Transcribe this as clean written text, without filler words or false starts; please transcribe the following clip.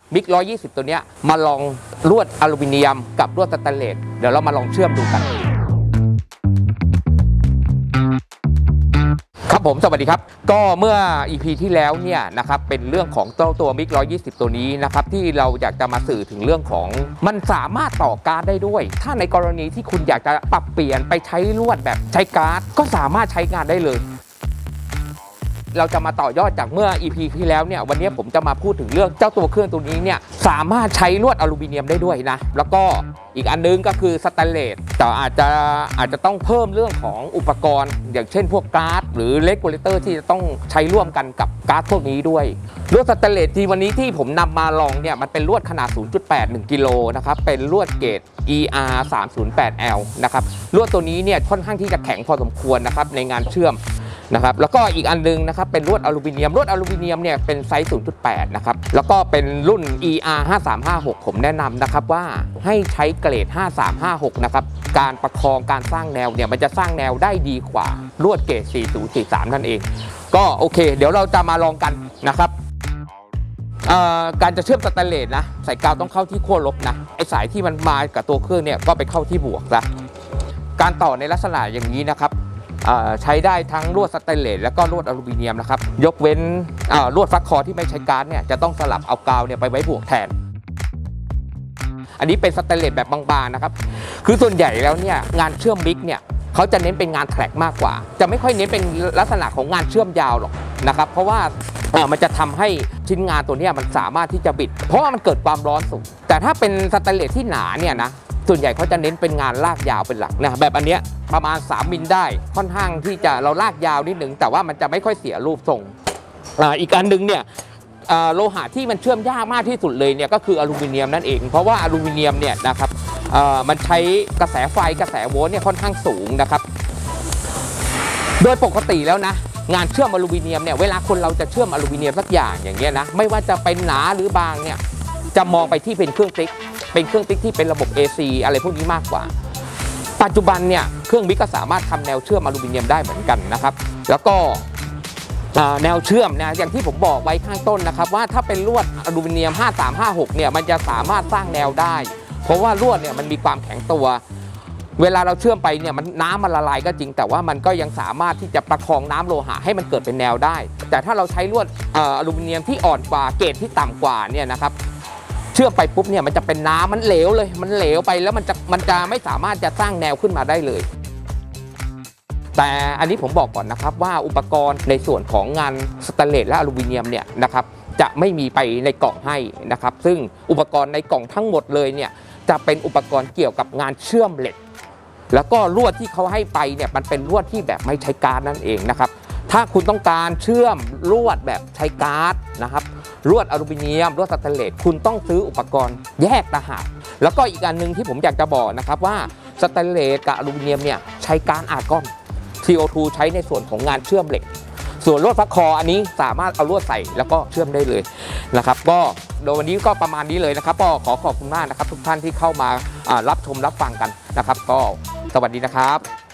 มิก120ตัวเนี้ยมาลองลวดอลูมิเนียมกับลวดสแตนเลสเดี๋ยวเรามาลองเชื่อมดูกันครับผมสวัสดีครับก็เมื่อ EP ที่แล้วเนี่ยนะครับเป็นเรื่องของตัวมิก120ตัวนี้นะครับที่เราอยากจะมาสื่อถึงเรื่องของมันสามารถต่อการ์ดได้ด้วยถ้าในกรณีที่คุณอยากจะปรับเปลี่ยนไปใช้ลวดแบบใช้การ์ดก็สามารถใช้งานได้เลยเราจะมาต่อยอดจากเมื่อ EP ที่แล้วเนี่ยวันนี้ผมจะมาพูดถึงเรื่องเจ้าตัวเครื่องตัวนี้เนี่ยสามารถใช้ลวดอลูมิเนียมได้ด้วยนะแล้วก็อีกอันนึงก็คือสแตนเลสแต่อาจจะต้องเพิ่มเรื่องของอุปกรณ์อย่างเช่นพวกการ์ดหรือเลกูเลเตอร์ที่จะต้องใช้ร่วมกันกับการ์ดพวกนี้ด้วยลวดสแตนเลสที่วันนี้ที่ผมนำมาลองเนี่ยมันเป็นลวดขนาด 0.81 กิโลนะครับเป็นลวดเกรด ER 308L นะครับลวดตัวนี้เนี่ยค่อนข้างที่จะแข็งพอสมควรนะครับในงานเชื่อมนะครับแล้วก็อีกอันนึงนะครับเป็นลวดอลูมิเนียมเนี่ยเป็นไซส์ 0.8 นะครับแล้วก็เป็นรุ่น ER 5356ผมแนะนำนะครับว่าให้ใช้เกรด 5356 นะครับการประคองการสร้างแนวเนี่ยมันจะสร้างแนวได้ดีกว่าลวดเกรด 4043 นั่นเองก็โอเคเดี๋ยวเราจะมาลองกันนะครับการจะเชื่อมสแตนเลสนะสายกาวต้องเข้าที่ขั้วลบนะไอสายที่มันมากับตัวเครื่องเนี่ยก็ไปเข้าที่บวกซะการต่อในลักษณะอย่างนี้นะครับใช้ได้ทั้งลวดสแตนเลสแล้วก็ลวดอลูมิเนียมนะครับยกเว้นลวดฟักคอที่ไม่ใช้การ์ดเนี่ยจะต้องสลับเอากาวเนี่ยไปไว้บวกแทนอันนี้เป็นสแตนเลสแบบบางๆนะครับคือส่วนใหญ่แล้วเนี่ยงานเชื่อมมิกเนี่ยเขาจะเน้นเป็นงานแทร็กมากกว่าจะไม่ค่อยเน้นเป็นลักษณะของงานเชื่อมยาวหรอกนะครับเพราะว่ามันจะทำให้ชิ้นงานตัวนี้มันสามารถที่จะบิดเพราะว่ามันเกิดความร้อนสูงแต่ถ้าเป็นสแตนเลสที่หนาเนี่ยนะส่วนใหญ่เขาจะเน้นเป็นงานลากยาวเป็นหลักนะแบบอันเนี้ยประมาณ3 มิลได้ค่อนข้างที่จะเราลากยาวนิดหนึ่งแต่ว่ามันจะไม่ค่อยเสียรูปทรงอีกอันหนึ่งเนี่ยโลหะที่มันเชื่อมยากมากที่สุดเลยเนี่ยก็คืออลูมิเนียมนั่นเองเพราะว่าอลูมิเนียมเนี่ยนะครับมันใช้กระแสไฟกระแสโวลต์เนี่ยค่อนข้างสูงนะครับโดยปกติแล้วนะงานเชื่อมอลูมิเนียมเนี่ยเวลาคนเราจะเชื่อมอลูมิเนียมสักอย่างอย่างเงี้ยนะไม่ว่าจะเป็นหนาหรือบางเนี่ยจะมองไปที่เป็นเครื่องติ๊กที่เป็นระบบ AC อะไรพวกนี้มากกว่าปัจจุบันเนี่ยเครื่องมิกก็สามารถทำแนวเชื่อมอลูมิเนียมได้เหมือนกันนะครับแล้วก็แนวเชื่อมนะอย่างที่ผมบอกไว้ข้างต้นนะครับว่าถ้าเป็นลวดอลูมิเนียม5356เนี่ยมันจะสามารถสร้างแนวได้เพราะว่าลวดเนี่ยมันมีความแข็งตัวเวลาเราเชื่อมไปเนี่ยน้ำมันละลายก็จริงแต่ว่ามันก็ยังสามารถที่จะประคองน้ำโลหะให้มันเกิดเป็นแนวได้แต่ถ้าเราใช้ลวดอลูมิเนียมที่อ่อนกว่าเกรดที่ต่ำกว่าเนี่ยนะครับเชื่อมไปปุ๊บเนี่ยมันจะเป็นน้ำมันเหลวเลยมันเหลวไปแล้วมันจะไม่สามารถจะสร้างแนวขึ้นมาได้เลยแต่อันนี้ผมบอกก่อนนะครับว่าอุปกรณ์ในส่วนของงานสแตนเลสและอลูมิเนียมเนี่ยนะครับจะไม่มีไปในกล่องให้นะครับซึ่งอุปกรณ์ในกล่องทั้งหมดเลยเนี่ยจะเป็นอุปกรณ์เกี่ยวกับงานเชื่อมเหล็กแล้วก็ลวดที่เขาให้ไปเนี่ยมันเป็นลวดที่แบบไม่ใช้การ์ดนั่นเองนะครับถ้าคุณต้องการเชื่อมลวดแบบใช้การ์ดนะครับลวดอลูมิเนียมลวดสแตนเลสคุณต้องซื้ออุปกรณ์แยกต่างหากแล้วก็อีกอันหนึ่งที่ผมอยากจะบอกนะครับว่าสแตนเลสกับอลูมิเนียมเนี่ยใช้ก๊าซอาร์กอน CO2 ใช้ในส่วนของงานเชื่อมเหล็กส่วนลวดฟักคออันนี้สามารถเอาลวดใส่แล้วก็เชื่อมได้เลยนะครับก็โดยวันนี้ก็ประมาณนี้เลยนะครับก็ขอขอบคุณมากนะครับทุกท่านที่เข้ามารับชมรับฟังกันนะครับก็สวัสดีนะครับ